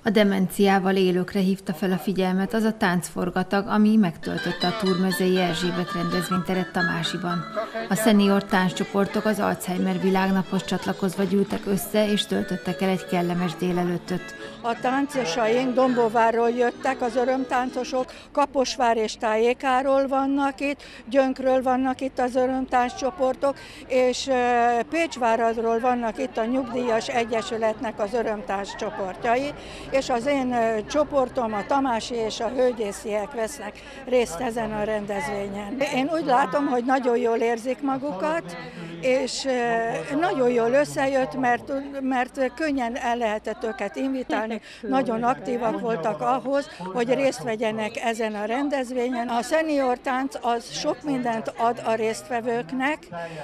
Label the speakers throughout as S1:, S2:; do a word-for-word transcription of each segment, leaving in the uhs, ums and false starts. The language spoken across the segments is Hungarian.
S1: A demenciával élőkre hívta fel a figyelmet az a táncforgatag, ami megtöltötte a Túrmezei Erzsébet rendezvényteret Tamásiban. A szenior tánccsoportok az Alzheimer világnaphoz csatlakozva gyűltek össze és töltöttek el egy kellemes délelőttöt.
S2: A táncosaink Dombóvárról jöttek, az örömtáncosok, Kaposvár és tájékáról vannak itt, Gyönkről vannak itt az örömtánccsoportok, és Pécsváradról vannak itt a Nyugdíjas Egyesületnek az örömtánccsoportjai, és az én csoportom, a tamási és a hölgyésziek vesznek részt ezen a rendezvényen. Én úgy látom, hogy nagyon jól érzik magukat, és nagyon jól összejött, mert, mert könnyen el lehetett őket invitálni, nagyon aktívak voltak ahhoz, hogy részt vegyenek ezen a rendezvényen. A szenior tánc az sok mindent ad a résztvevőknek.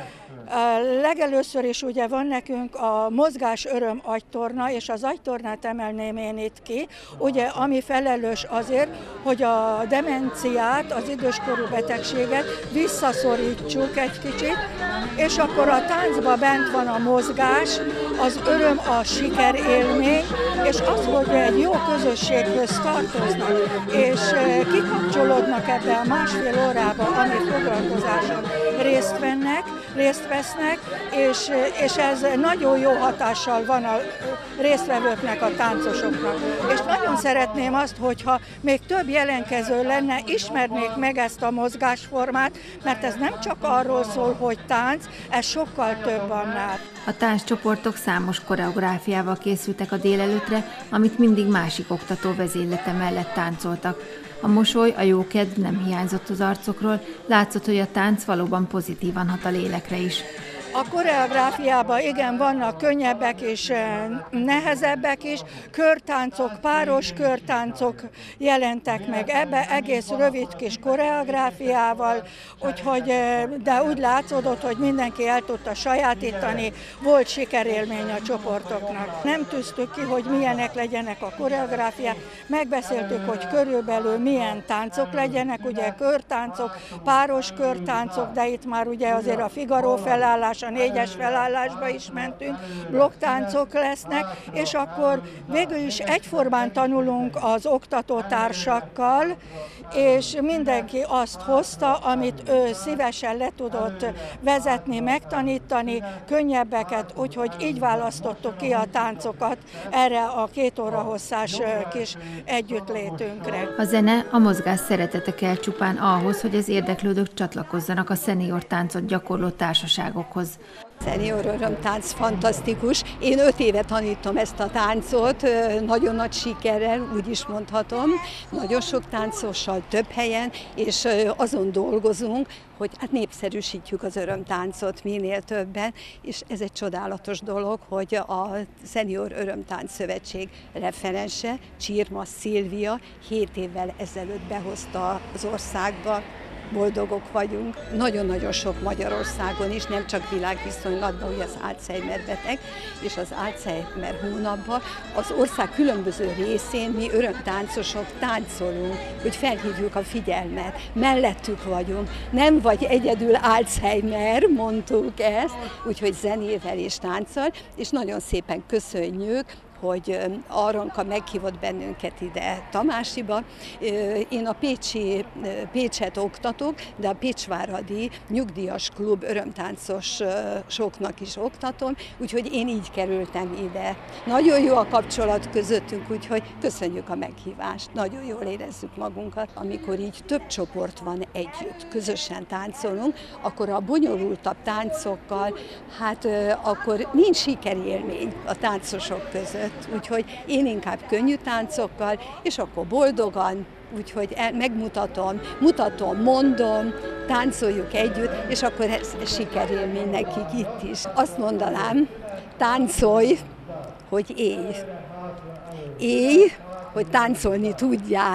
S2: Legelőször is ugye van nekünk a Mozgás Öröm agytorna, és az agytornát emelném én itt ki, ugye, ami felelős azért, hogy a demenciát, az időskorú betegséget visszaszorítsuk egy kicsit, és akkor a táncban bent van a mozgás, az öröm, a sikerélmény, és az, hogy egy jó közösséghöz tartoznak, és kikapcsolódnak ebbe a másfél órába, ami foglalkozáson részt vennek, részt vesznek, és, és ez nagyon jó hatással van a résztvevőknek, a táncosoknak. És nagyon szeretném azt, hogyha még több jelentkező lenne, ismernék meg ezt a mozgásformát, mert ez nem csak arról szól, hogy tánc, ez sokkal több annál.
S1: A tánccsoportok számos koreográfiával készültek a délelőttre, amit mindig másik oktató vezénylete mellett táncoltak. A mosoly, a jókedv nem hiányzott az arcokról, látszott, hogy a tánc valóban pozitívan hat a lélekre is.
S2: A koreográfiában igen, vannak könnyebbek és nehezebbek is, körtáncok, páros körtáncok jelentek meg ebbe, egész rövid kis koreográfiával, úgyhogy, de úgy látszódott, hogy mindenki el tudta sajátítani, volt sikerélmény a csoportoknak. Nem tűztük ki, hogy milyenek legyenek a koreográfiák, megbeszéltük, hogy körülbelül milyen táncok legyenek, ugye körtáncok, páros körtáncok, de itt már ugye azért a Figaro felállás, a négyes felállásba is mentünk, blokktáncok lesznek, és akkor végül is egyformán tanulunk az oktatótársakkal, és mindenki azt hozta, amit ő szívesen le tudott vezetni, megtanítani, könnyebbeket, úgyhogy így választottuk ki a táncokat erre a két óra hosszás kis együttlétünkre.
S1: A zene, a mozgás szeretete kell csupán ahhoz, hogy az érdeklődők csatlakozzanak a szenior táncot gyakorló társaságokhoz.
S3: Szenior örömtánc fantasztikus. Én öt éve tanítom ezt a táncot, nagyon nagy sikerrel, úgy is mondhatom. Nagyon sok táncossal, több helyen, és azon dolgozunk, hogy hát népszerűsítjük az örömtáncot minél többen, és ez egy csodálatos dolog, hogy a Szenior Örömtánc Szövetség referense, Csirma Szilvia hét évvel ezelőtt behozta az országba. Boldogok vagyunk. Nagyon-nagyon sok Magyarországon is, nem csak világviszonylatban, hogy az Alzheimer beteg, és az Alzheimer hónapban az ország különböző részén mi örömtáncosok táncolunk, hogy felhívjuk a figyelmet, mellettük vagyunk. Nem vagy egyedül Alzheimer, mondtuk ezt, úgyhogy zenével és tánccal, és nagyon szépen köszönjük, hogy Aronka meghívott bennünket ide Tamásiba. Én a Pécsi, Pécset oktatok, de a Pécsváradi Nyugdíjas Klub örömtáncosoknak is oktatom, úgyhogy én így kerültem ide. Nagyon jó a kapcsolat közöttünk, úgyhogy köszönjük a meghívást. Nagyon jól érezzük magunkat. Amikor így több csoport van együtt, közösen táncolunk, akkor a bonyolultabb táncokkal, hát akkor nincs sikerélmény a táncosok között. Úgyhogy én inkább könnyű táncokkal, és akkor boldogan, úgyhogy megmutatom, mutatom, mondom, táncoljuk együtt, és akkor ez sikerélmény nekik itt is. Azt mondanám, táncolj, hogy élj. Élj, hogy táncolni tudjál.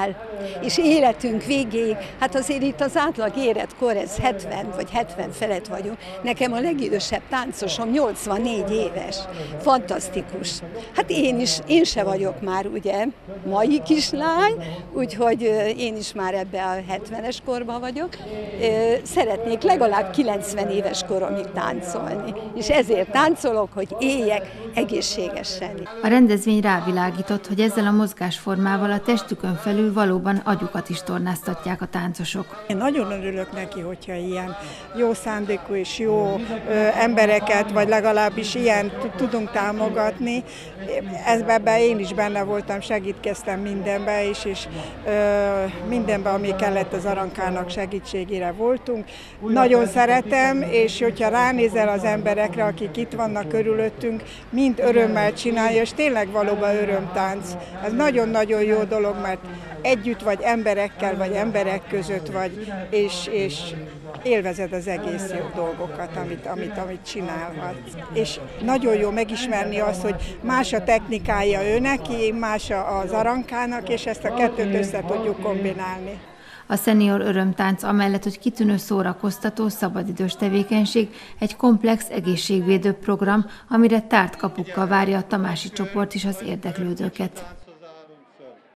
S3: és életünk végéig, hát azért itt az átlag életkor, ez hetven vagy hetven felett vagyunk. Nekem a legidősebb táncosom nyolcvannégy éves. Fantasztikus. Hát én is, én se vagyok már ugye mai kislány, úgyhogy én is már ebbe a hetvenes korban vagyok. Szeretnék legalább kilencven éves koromig táncolni, és ezért táncolok, hogy éljek egészségesen.
S1: A rendezvény rávilágított, hogy ezzel a mozgásformával a testükön felül valóban agyukat is tornáztatják a táncosok.
S4: Én nagyon örülök neki, hogyha ilyen jó szándékú és jó ö, embereket, vagy legalábbis ilyen tudunk támogatni. Ebben én is benne voltam, segítkeztem mindenben is, és ö, mindenben, ami kellett az Arankának segítségére voltunk. Nagyon szeretem, és hogyha ránézel az emberekre, akik itt vannak körülöttünk, mind örömmel csinálja, és tényleg valóban örömtánc. Ez nagyon-nagyon jó dolog, mert együtt vagy emberekkel, vagy emberek között vagy, és, és élvezed az egész jó dolgokat, amit, amit, amit csinálhatsz. És nagyon jó megismerni azt, hogy más a technikája ő neki, más az Arankának, és ezt a kettőt össze tudjuk kombinálni.
S1: A Szenior Örömtánc amellett, hogy kitűnő szórakoztató, szabadidős tevékenység, egy komplex egészségvédő program, amire tárt kapukkal várja a tamási csoport is az érdeklődőket.